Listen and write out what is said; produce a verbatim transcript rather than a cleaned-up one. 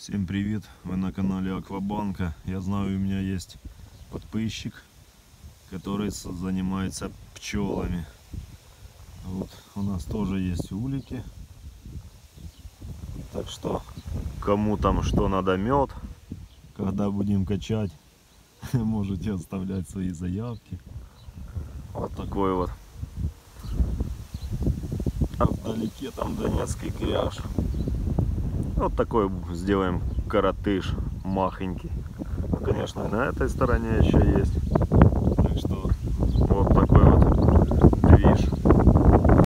Всем привет! Вы на канале Аквабанка. Я знаю, у меня есть подписчик, который занимается пчелами. Вот у нас тоже есть улики. Так что кому там что надо, мед, когда будем качать, можете оставлять свои заявки. Вот такой вот. А вдалеке там донецкий кряж. Вот такой сделаем коротыш махонький. Ну, конечно, на этой стороне еще есть.